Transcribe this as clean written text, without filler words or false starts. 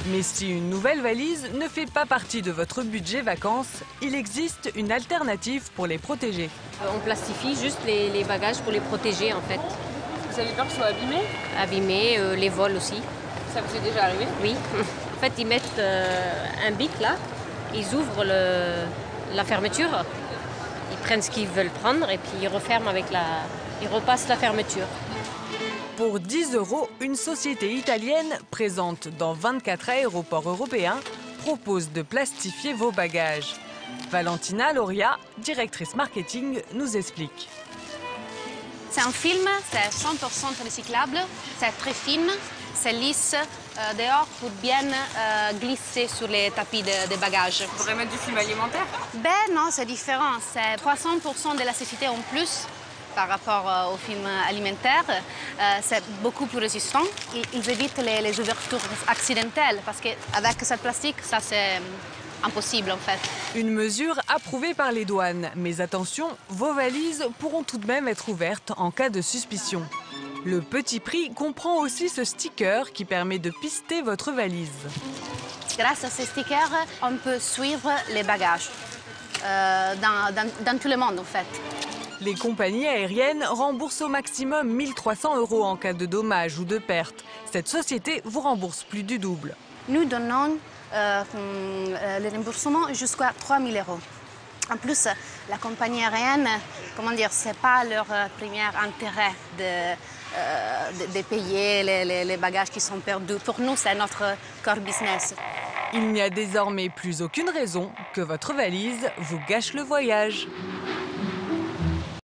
Mais si une nouvelle valise ne fait pas partie de votre budget vacances, il existe une alternative pour les protéger. On plastifie juste les bagages pour les protéger en fait. Vous avez peur qu'ils soient abîmés? Abîmés, les vols aussi. Ça vous est déjà arrivé? Oui. En fait, ils mettent un bic là, ils ouvrent la fermeture, ils prennent ce qu'ils veulent prendre et puis ils referment ils repassent la fermeture. Pour 10 €, une société italienne présente dans 24 aéroports européens propose de plastifier vos bagages. Valentina Loria, directrice marketing, nous explique. C'est un film, c'est 100% recyclable, c'est très fin, c'est lisse dehors pour bien glisser sur les tapis de bagages. Vous pourrez mettre du film alimentaire? Ben non, c'est différent, c'est 300% d'élasticité en plus par rapport au film alimentaire. C'est beaucoup plus résistant. Ils évitent les ouvertures accidentelles parce qu'avec ce plastique, ça c'est impossible en fait. Une mesure approuvée par les douanes. Mais attention, vos valises pourront tout de même être ouvertes en cas de suspicion. Le petit prix comprend aussi ce sticker qui permet de pister votre valise. Grâce à ces stickers, on peut suivre les bagages dans tout le monde en fait. Les compagnies aériennes remboursent au maximum 1 300 € en cas de dommage ou de perte. Cette société vous rembourse plus du double. Nous donnons le remboursement jusqu'à 3 000 €. En plus, la compagnie aérienne, comment dire, c'est pas leur premier intérêt de payer les bagages qui sont perdus. Pour nous, c'est notre core business. Il n'y a désormais plus aucune raison que votre valise vous gâche le voyage.